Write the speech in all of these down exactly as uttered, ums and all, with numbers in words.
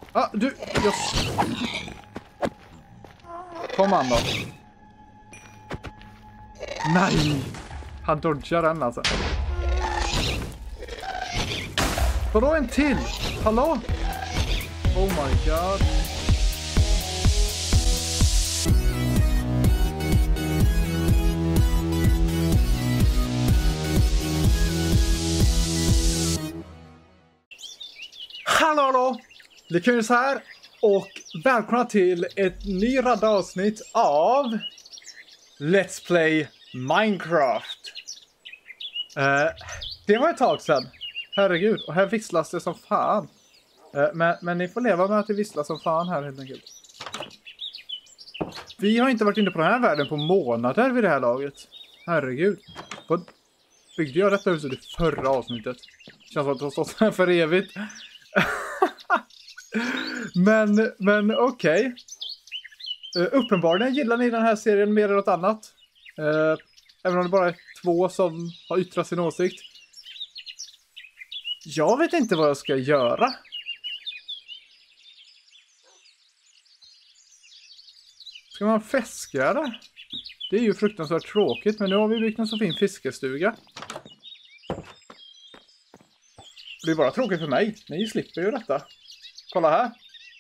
Ah, du... Jag... Kom an då. Nej! Han dodgar den alltså. Vadå en till? Hallå? Oh my god. Hallå hallå! Lyckas här och välkomna till ett ny radda avsnitt av Let's Play Minecraft. Uh, det var ett tag sedan. Herregud, och här visslas det som fan. Uh, men, men ni får leva med att det visslas som fan här helt enkelt. Vi har inte varit inne på den här världen på månader vid det här laget. Herregud. Vad byggde jag detta huset i förra avsnittet? Känns som att det har stått här för evigt. men men okej. Okay. Uh, uppenbarligen gillar ni den här serien mer än något annat. Uh, även om det bara är två som har yttrat sin åsikt. Jag vet inte vad jag ska göra. Ska man fiska det? Det är ju fruktansvärt tråkigt, men nu har vi byggt en så fin fiskestuga. Det är bara tråkigt för mig. Ni slipper ju detta. Kolla här.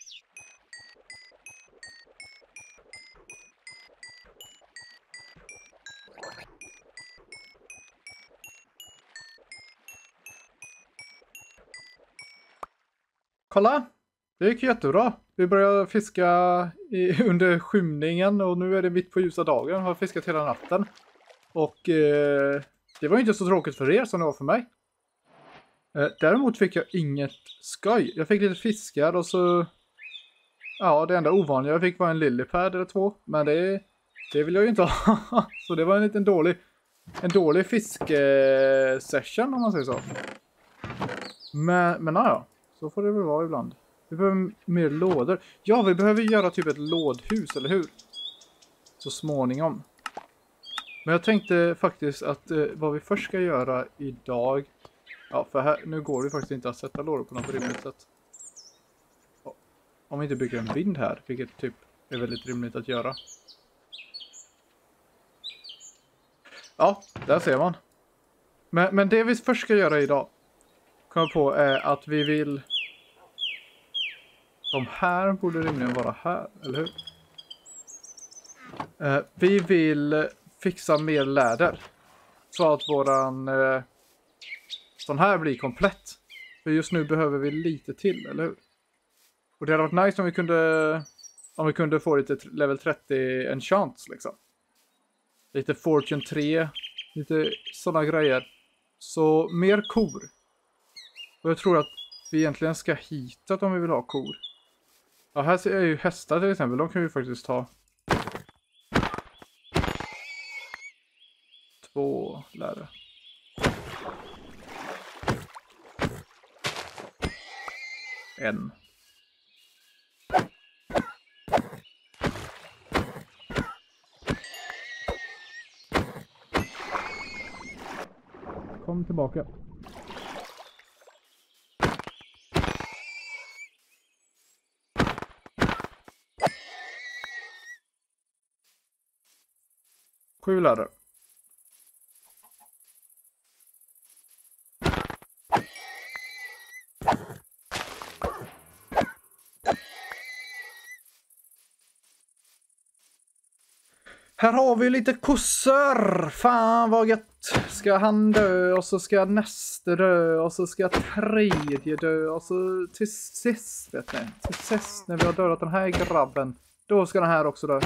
Kolla. Det gick jättebra. Vi började fiska i, under skymningen och nu är det mitt på ljusa dagen. Har fiskat hela natten. Och eh, det var inte så tråkigt för er som det var för mig. Eh, däremot fick jag inget skoj. Jag fick lite fiskar och så... Ja, det enda ovanliga jag fick var en lilipad eller två. Men det, det vill jag ju inte ha. Så det var en liten dålig... En dålig fiskesession om man säger så. Men, men ja, så får det väl vara ibland. Vi behöver mer lådor. Ja, vi behöver göra typ ett lådhus, eller hur? Så småningom. Men jag tänkte faktiskt att eh, vad vi först ska göra idag... Ja, för här, nu går det faktiskt inte att sätta lådor på något rimligt sätt. Om vi inte bygger en vind här, vilket typ är väldigt rimligt att göra. Ja, där ser man. Men, men det vi först ska göra idag, kommer på, är att vi vill... De här borde rimligen vara här, eller hur? Eh, vi vill fixa mer läder. Så att våran... Eh, sån här blir komplett. För just nu behöver vi lite till, eller hur? Och det hade varit nice om vi kunde... Om vi kunde få lite level trettio enchants, liksom. Lite fortune tre. Lite såna grejer. Så mer kor. Och jag tror att vi egentligen ska hitat om vi vill ha kor. Ja, här ser jag ju hästar till exempel. De kan vi faktiskt ta. Två lärare. En. Kom tillbaka. Sju lärare. Här har vi lite kossor. Fan vad gött. Ska han dö och så ska nästa dö och så ska tredje dö och så till sist, vet ni. Till sist när vi har dödat den här grabben. Då ska den här också dö.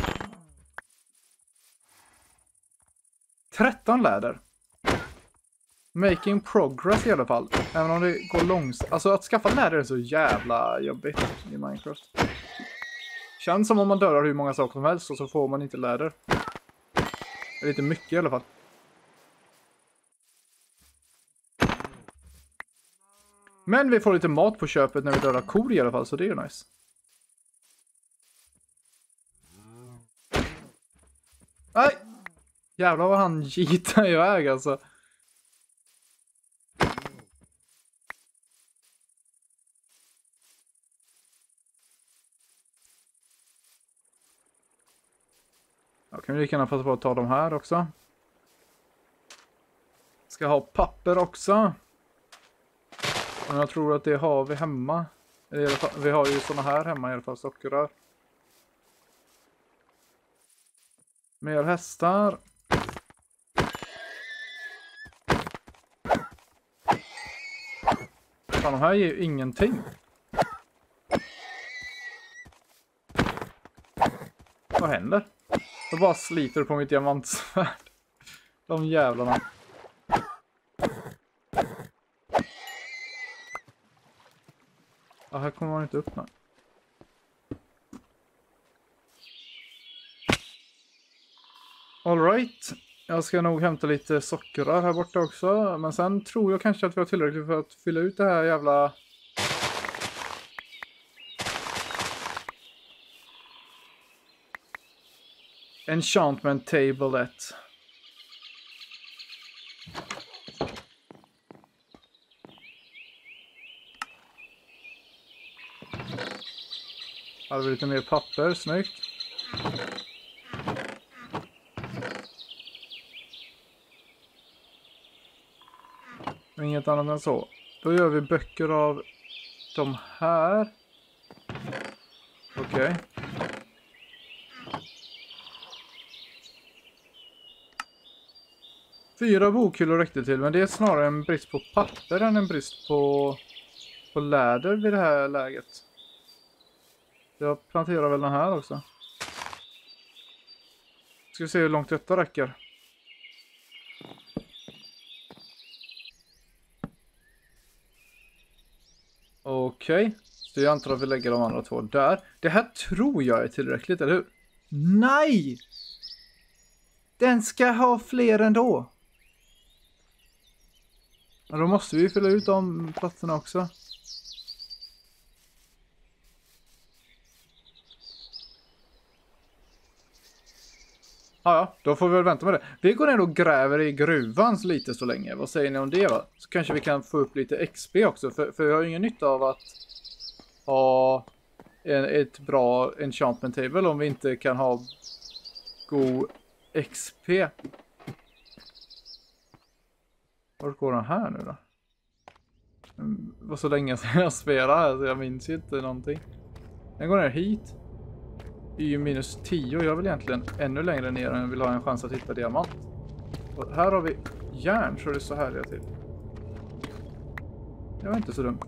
tretton läder. Making progress i alla fall. Även om det går långsamt. Alltså att skaffa läder är så jävla jobbigt i Minecraft. Känns som om man dödar hur många saker som helst och så får man inte läder. Det är lite mycket i alla fall. Men vi får lite mat på köpet när vi dödar kor i alla fall, så det är ju nice. Nej! Jävlar vad han gitar iväg alltså. Jag kan vi lika gärna passa på att ta de här också. Ska ha papper också. Men jag tror att det har vi hemma. Vi har ju såna här hemma i alla fall, sockerrör. Mer hästar. Fan, de här ger ju ingenting. Vad händer? Jag bara sliter på mitt diamantsvärd. De jävlarna. Ja, här kommer man inte upp nu. All right. Jag ska nog hämta lite sockerrör här borta också. Men sen tror jag kanske att vi har tillräckligt för att fylla ut det här jävla... Enchantment tablet. Här har vi lite mer papper, snyggt. Inget annat än så. Då gör vi böcker av de här. Okej. Okay. Fyra bokhyllor räckte till, men det är snarare en brist på papper än en brist på, på läder vid det här läget. Jag planterar väl den här också. Ska vi se hur långt detta räcker. Okej, okay. Så jag antar att vi lägger de andra två där. Det här tror jag är tillräckligt, eller hur? Nej! Den ska ha fler ändå. Men då måste vi fylla ut de platserna också. Ja, ja, då får vi väl vänta med det. Vi går ner och gräver i gruvan lite så länge. Vad säger ni om det, va? Så kanske vi kan få upp lite X P också. För, för jag har ju ingen nytta av att ha en, ett bra enchantment table om vi inte kan ha god X P. Var går den här nu då? Det var så länge sedan jag spelade så jag minns ju inte någonting. Den går ner hit. Y minus tio. Jag vill egentligen ännu längre ner än jag vill ha en chans att hitta diamant. Och här har vi järn så det är så härliga till. Det var inte så dumt.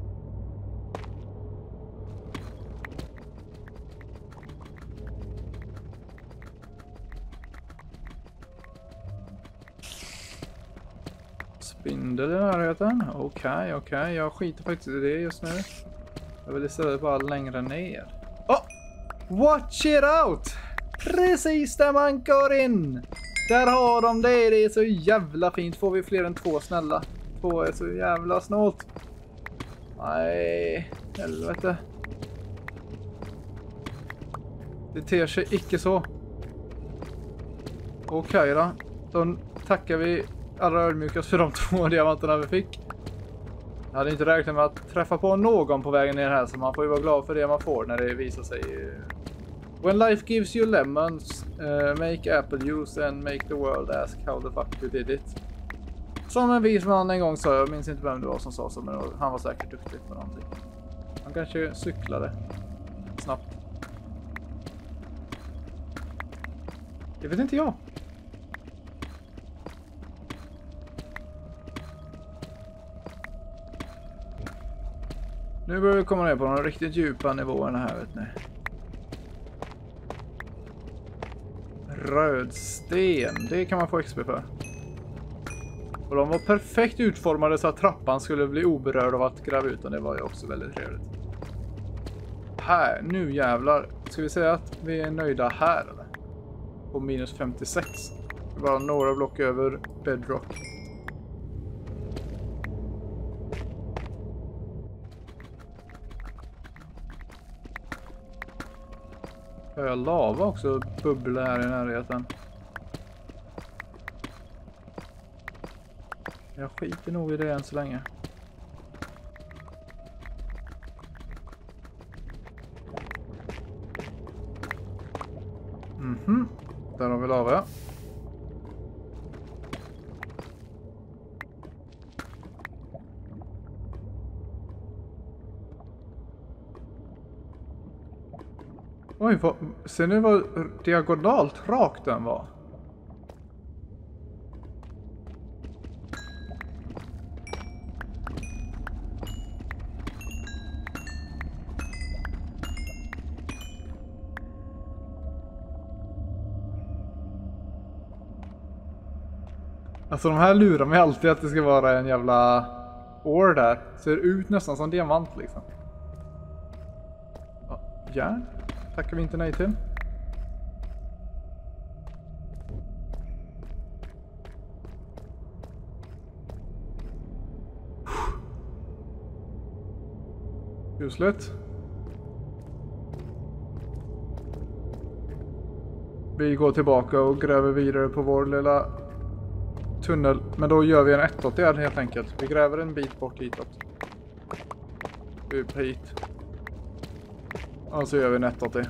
Spindel i närheten. Okej, okay, okej. Okay. Jag skiter faktiskt i det just nu. Jag vill istället bara längre ner. Oh! Watch it out! Precis där man går in! Där har de det. Det är så jävla fint. Får vi fler än två snälla. Två är så jävla snålt. Nej, helvete. Det ter sig icke så. Okej okay, då. Då tackar vi allra ödmjukast för de två diamanterna vi fick. Jag hade inte räknat med att träffa på någon på vägen ner här, så man får ju vara glad för det man får när det visar sig. When life gives you lemons, uh, make apple juice and make the world ask how the fuck you did it. Som en vis man en gång sa, jag minns inte vem det var som sa så, men han var säkert duktig på någonting. Han kanske cyklade snabbt. Det vet inte jag. Nu börjar vi komma ner på de riktigt djupa nivåerna här, vet ni. Rödsten, det kan man få X P för. Och de var perfekt utformade så att trappan skulle bli oberörd av att gräva ut, och det var ju också väldigt trevligt. Här, nu jävlar. Ska vi säga att vi är nöjda här eller? På minus femtiosex. Bara några block över bedrock. Hör jag lava också bubbla här i närheten? Jag skiter nog i det än så länge. Mhm. Där har vi lava, ja. Oj, vad, ser ni vad diagonalt rak den var? Alltså de här lurar mig alltid att det ska vara en jävla år där. Ser ut nästan som diamant liksom. Ja, järn. Tackar vi inte nej till. Ljusligt. Vi går tillbaka och gräver vidare på vår lilla tunnel. Men då gör vi en ettåttio helt enkelt. Vi gräver en bit bort hitåt. Upp hit. Och så gör vi en ettåttio.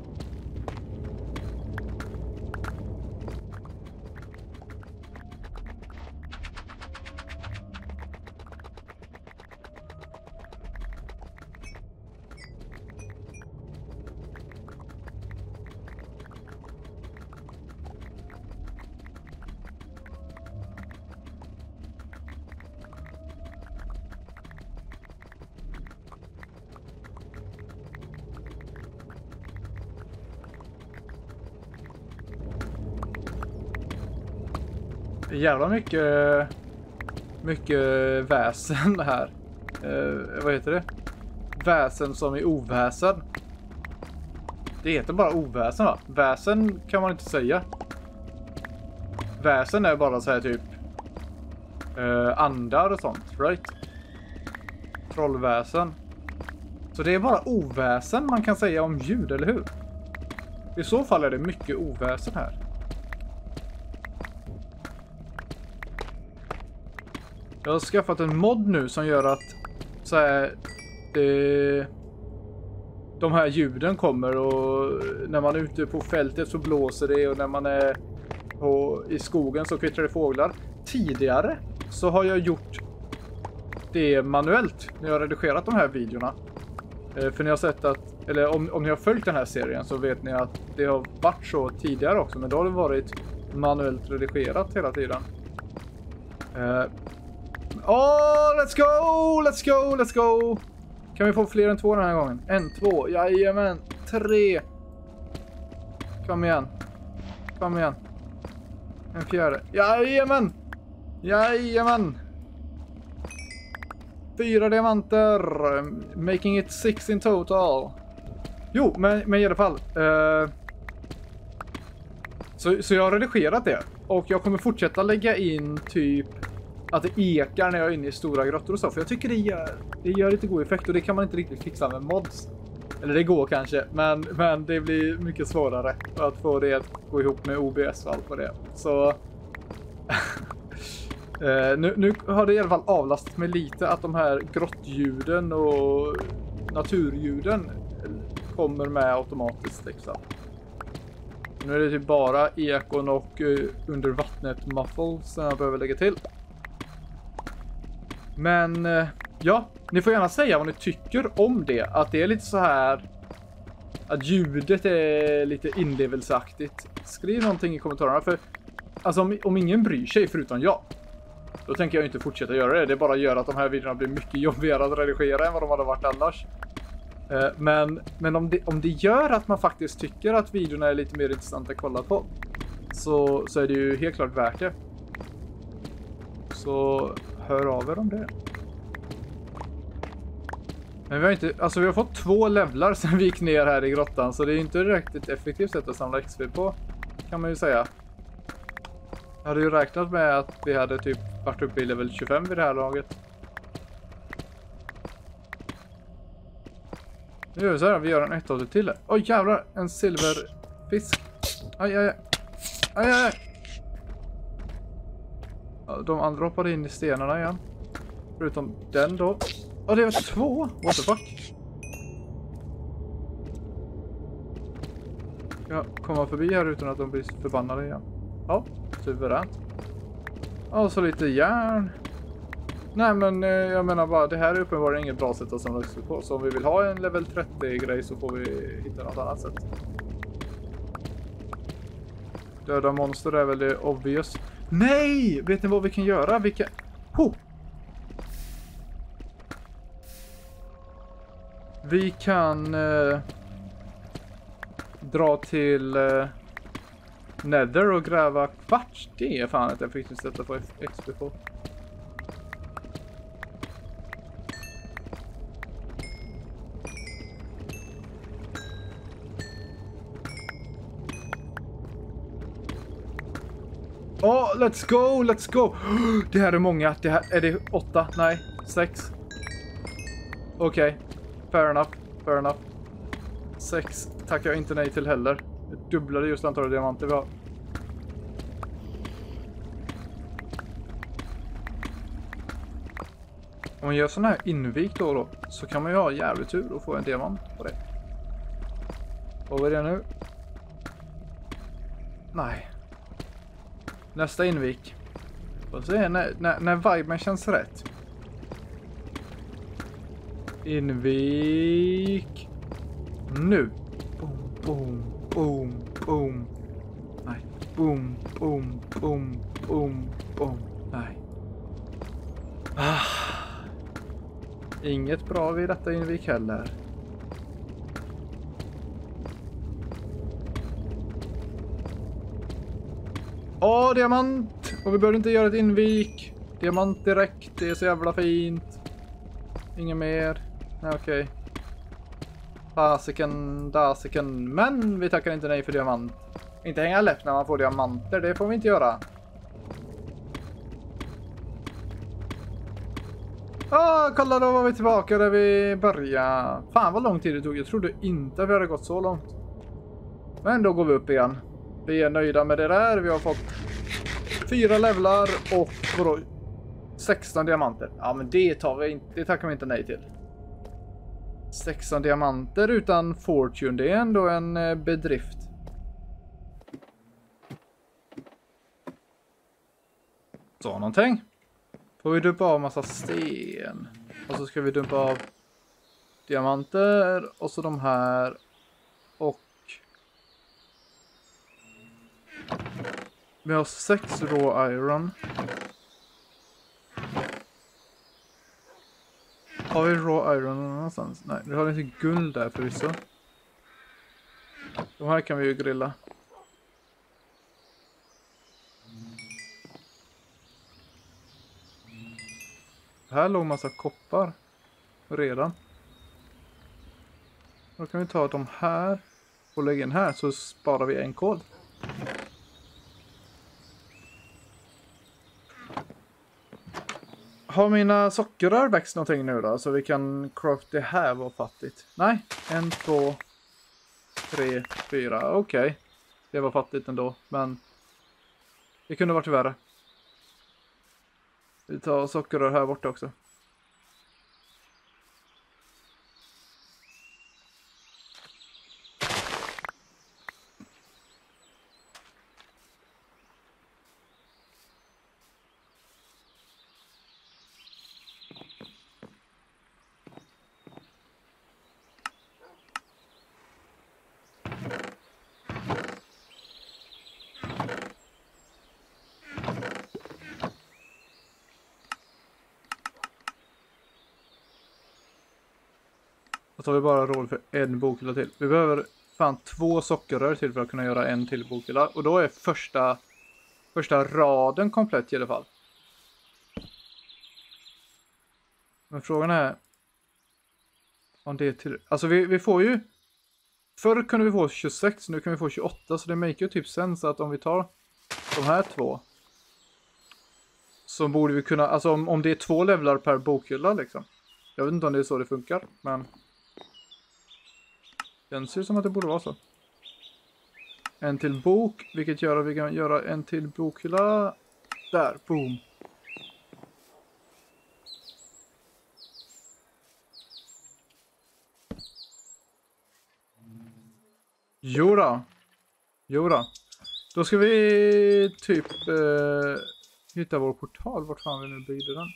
Jävla mycket mycket väsen här. Eh, vad heter det? Väsen som är oväsen. Det heter bara oväsen, va? Väsen kan man inte säga. Väsen är bara så här typ eh, andar och sånt, right? Trollväsen. Så det är bara oväsen man kan säga om ljud, eller hur? I så fall är det mycket oväsen här. Jag har skaffat en mod nu som gör att så här, det, de här ljuden kommer, och när man är ute på fältet så blåser det, och när man är på, i skogen så kvittrar det fåglar. Tidigare så har jag gjort det manuellt när jag har redigerat de här videorna. Eh, för ni har sett att, eller om, om ni har följt den här serien så vet ni att det har varit så tidigare också, men då har det varit manuellt redigerat hela tiden. Eh, Oh, let's go! Let's go! Let's go! Kan vi få fler än två den här gången? En, två, jajamän. Tre. Kom igen. Kom igen. En fjärde. Jajamän! Jajamän! Fyra diamanter. Making it six in total. Jo, men, men i alla fall. Uh, så, så jag har redigerat det. Och jag kommer fortsätta lägga in typ att det ekar när jag är inne i stora grottor och så. För jag tycker det gör, det gör lite god effekt. Och det kan man inte riktigt fixa med mods. Eller det går kanske. Men, men det blir mycket svårare att få det att gå ihop med O B S och allt på det. Så eh, nu, nu har det i alla fall avlastat mig lite att de här grottljuden och naturljuden kommer med automatiskt liksom. Nu är det typ bara ekon och uh, under vattnet muffles som jag behöver lägga till. Men uh, ja, ni får gärna säga vad ni tycker om det. Att det är lite så här, att ljudet är lite inlevelseaktigt. Skriv någonting i kommentarerna. För alltså om, om ingen bryr sig förutom jag, då tänker jag inte fortsätta göra det. Det bara gör att de här videorna blir mycket jobbigare att redigera än vad de hade varit annars. Uh, men men om, det, om det gör att man faktiskt tycker att videorna är lite mer intressanta att kolla på, så, så är det ju helt klart värt det. Så hör av er om det. Men vi har inte, alltså vi har fått två levlar sen vi gick ner här i grottan, så det är inte direkt ett effektivt sätt att samla X P på, kan man ju säga. Jag hade ju räknat med att vi hade typ varit uppe i level tjugofem vid det här laget. Nu gör vi så här, vi gör en ettåttio till. Oj oh, jävlar, en silverfisk. Aj, aj, aj. Aj, aj, aj. De andra hoppade in i stenarna igen. Förutom den då. Åh, oh, det var två. What the fuck? Ja, komma förbi här utan att de blir förbannade igen. Ja, suveränt. Och så lite järn. Nej men eh, jag menar bara, det här är uppenbarligen inget bra sätt att samla X P på. Så om vi vill ha en level trettio-grej så får vi hitta något annat sätt. Döda monster är väl det obvious. Nej! Vet ni vad vi kan göra? Vi kan... Ho! Vi kan eh, dra till eh, Nether och gräva kvarts. Det är fan ett effektivt sätt att få X P på. Åh, oh, let's go, let's go! Det här är många. Det här, är det åtta? Nej, sex. Okej, okay. Fair enough, fair enough. Sex tackar jag inte nej till heller. Jag dubblade just antalet diamanter vi har. Om man gör sån här invik då, då så kan man ju ha jävligt tur och få en diamant på det. Och vad är det nu? Nej. Nästa invik. Och se när, när, när viben känns rätt. Invik. Nu. Boom, boom, boom, boom. Nej. Boom, boom, boom, boom, boom. Nej. Ah. Inget bra vid detta invik heller. Åh, diamant! Och vi behöver inte göra ett invik. Diamant direkt, det är så jävla fint. Inget mer. Nej, okej. Okay. Fasiken, dasiken. Men vi tackar inte nej för diamant. Inte hänga läpp när man får diamanter, det får vi inte göra. Åh, kolla då var vi tillbaka där vi började. Fan vad lång tid det tog, jag trodde inte att vi hade gått så långt. Men då går vi upp igen. Vi är nöjda med det där, vi har fått fyra levlar och vadå, sexton diamanter. Ja men det tar vi inte, det tackar vi inte nej till. sexton diamanter utan fortune, det är ändå en bedrift. Så någonting. Får vi dumpa av massa sten. Och så ska vi dumpa av diamanter och så de här. Och vi har sex raw iron. Har vi raw iron någonstans? Nej, vi har inte guld där förvisso. De här kan vi ju grilla. Här låg massa koppar redan. Då kan vi ta de här och lägga in här så sparar vi en kol. Har mina sockerrör växt någonting nu då? Så vi kan craft det här var fattigt. Nej, en, två, tre, fyra. Okej. Okay. Det var fattigt ändå, men det kunde varit värre. Vi tar sockerrör här borta också. Då tar vi bara råd för en bokhylla till. Vi behöver fan två sockerrör till för att kunna göra en till bokhylla. Och då är första, första raden komplett i alla fall. Men frågan är om det är till... Alltså vi, vi får ju... Förr kunde vi få tjugosex, nu kan vi få tjugoåtta. Så det make ju typ sense att om vi tar de här två. Så borde vi kunna... Alltså om, om det är två levlar per bokhylla liksom. Jag vet inte om det är så det funkar, men... Den ser som att det borde vara så. En till bok, vilket gör att vi kan göra en till bokhylla. Där, boom. Jo då. Jo då. Då ska vi typ eh, hitta vår portal. Vart fan vi nu byggde den.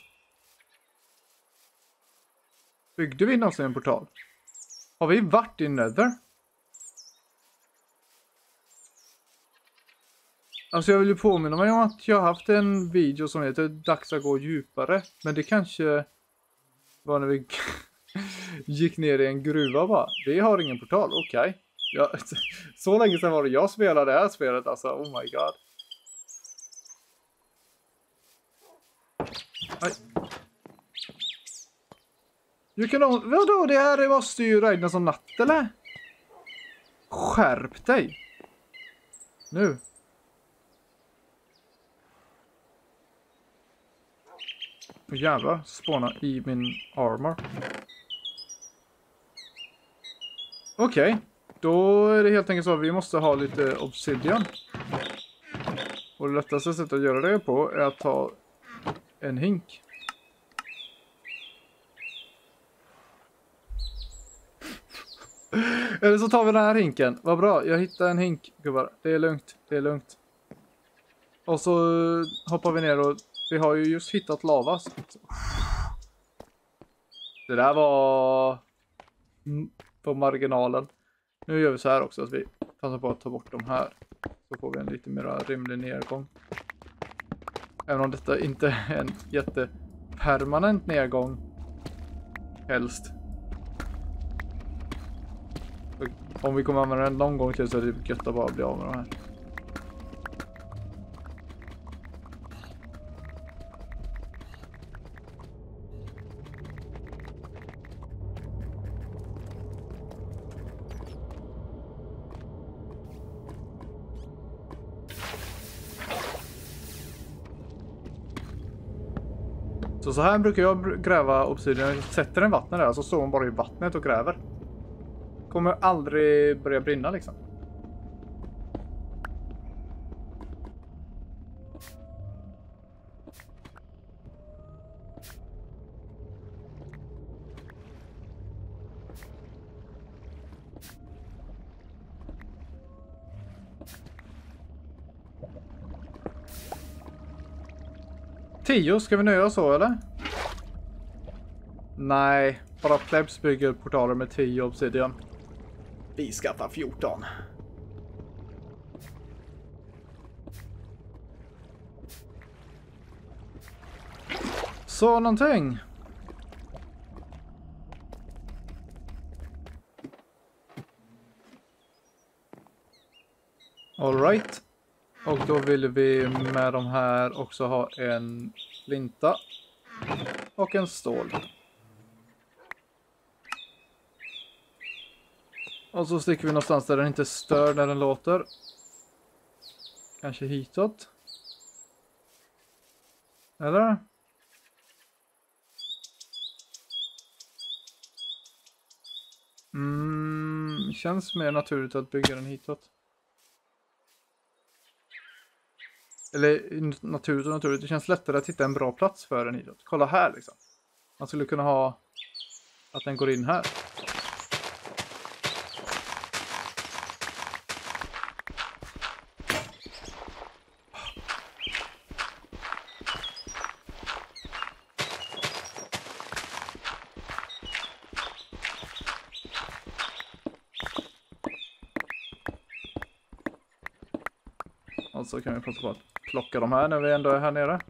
Byggde vi någonsin en portal? Har vi varit i Nether? Alltså jag vill ju påminna mig om att jag har haft en video som heter Dags att gå djupare. Men det kanske var när vi gick ner i en gruva bara. Vi har ingen portal, okej. Okay. Ja, så länge sedan var det jag spelade det här spelet alltså, oh my god. Aj. Du kan nog, vadå, det här måste ju regna som natt eller? Skärp dig. Nu. Jävlar, spåna i min armor. Okej, okay. Då är det helt enkelt så att vi måste ha lite obsidian. Och det lättaste sättet att göra det på är att ta en hink. Eller så tar vi den här hinken. Vad bra, jag hittade en hink, gubbar. Det är lugnt, det är lugnt. Och så hoppar vi ner och vi har ju just hittat lava. Det där var på marginalen. Nu gör vi så här också att vi passar på att ta bort de här. Så får vi en lite mer rimlig nedgång. Även om detta inte är en jättepermanent nedgång. Helst. Om vi kommer använda den någon gång till så är det gött att bara bli av med de här. Så så här brukar jag gräva obsidian. Jag sätter en vatten där så står man bara i vattnet och gräver. Kommer aldrig börja brinna liksom. tio, ska vi nöja så eller? Nej, bara plebs bygger portaler med tio obsidian. Vi skaffar fjorton. Så någonting. All right. Och då vill vi med de här också ha en flinta och en stål. Och så sticker vi någonstans där den inte stör när den låter. Kanske hitåt. Eller? Mm, känns mer naturligt att bygga den hitåt. Eller naturligt och naturligt. Det känns lättare att hitta en bra plats för den hitåt. Kolla här liksom. Man skulle kunna ha att den går in här. Och så kan vi passa på att plocka de här när vi ändå är här nere.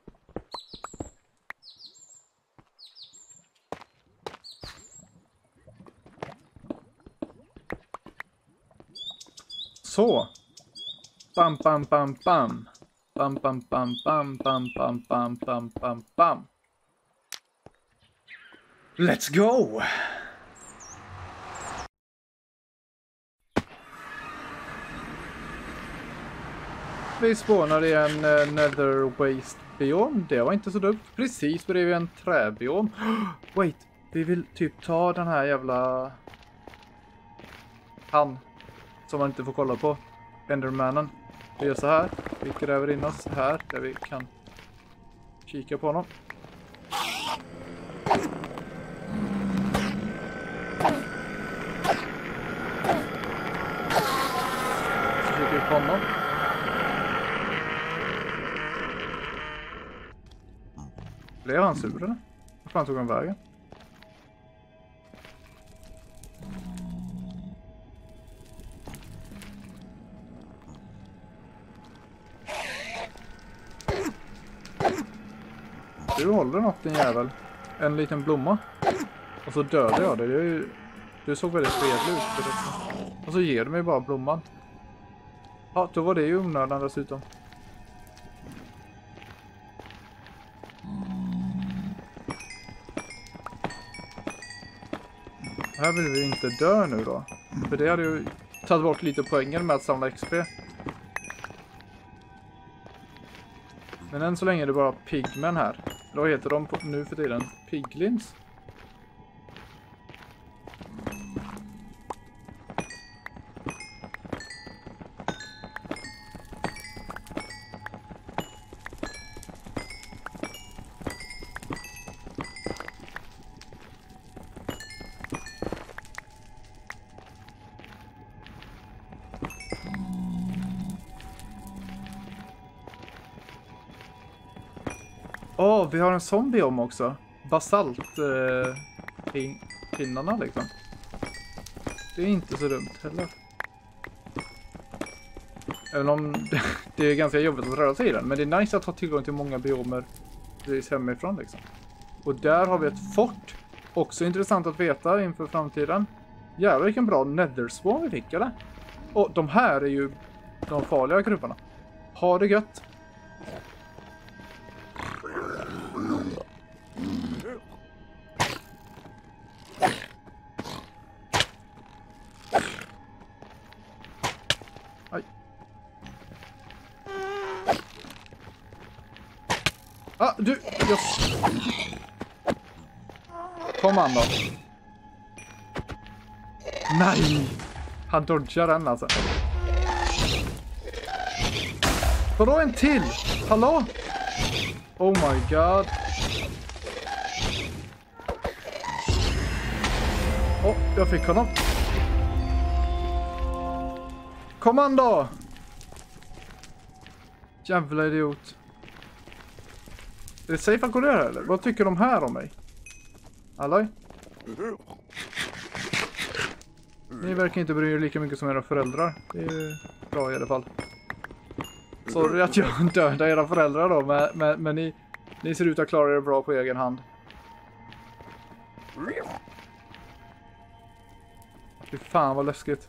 Så. Bam, bam, bam, bam. Bam, bam, bam, bam, bam, bam, bam, bam, bam, bam. Let's go! Vi spånade i en uh, Nether Waste biom. Det var inte så dumt. Precis bredvid en träbiom. Wait, vi vill typ ta den här jävla han som man inte får kolla på. Endermannen. Vi gör så här. Vi gräver in oss här där vi kan kika på honom. Försöker honom. Blev han sur eller? Vad fan tog han vägen? Du håller något din jävel. En liten blomma. Och så dödade jag det. Det är ju... Du såg väldigt fredlig ut. Och så ger du mig bara blomman. Ja, då var det ju onödan dessutom. Här vill vi inte dö nu då. För det hade ju tagit bort lite poängen med att samla X P. Men än så länge är det bara pigmen här. Vad heter de på, nu för tiden? Piglins? Åh, oh, vi har en sån biom också. Basalt eh, pin pinnarna liksom. Det är inte så dumt heller. Även om det, det är ganska jobbigt att röra sig i den. Men det är nice att ha tillgång till många biomer precis hemifrån liksom. Och där har vi ett fort. Också intressant att veta inför framtiden. Jävlar vilken bra netherspawn vi fick, eller? Och de här är ju de farliga grupperna. Ha det gött! Aj. Ah, du! Jag... Kom an då. Nej! Han dodgar den alltså. Vadå en till? Hallå? Oh my god. Åh, oh, jag fick honom. Kom an då! Jävla idiot. Är det safe att gå där eller? Vad tycker de här om mig? Hallå? Ni verkar inte bry er lika mycket som era föräldrar. Det är bra i alla fall. Sorry att jag dödade era föräldrar då, men, men, men ni, ni ser ut att klara er bra på egen hand. Fy fan vad läskigt.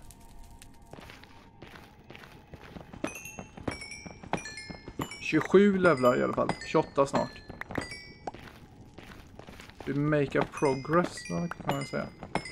tjugosju levlar i alla fall. tjugoåtta snart. We make a progress, vad kan man säga.